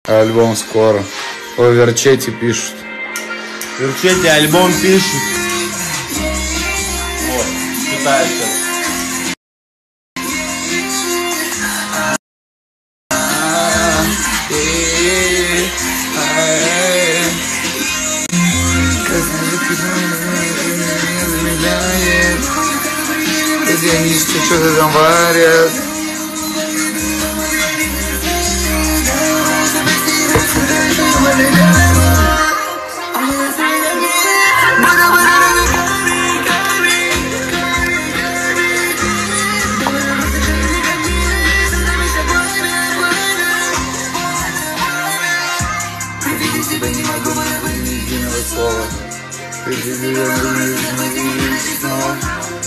Альбом скоро. О Верчете пишут. Верчете альбом пишут. Вот, читаю сейчас. Что-то там варят. Не могу выбрать единого слова.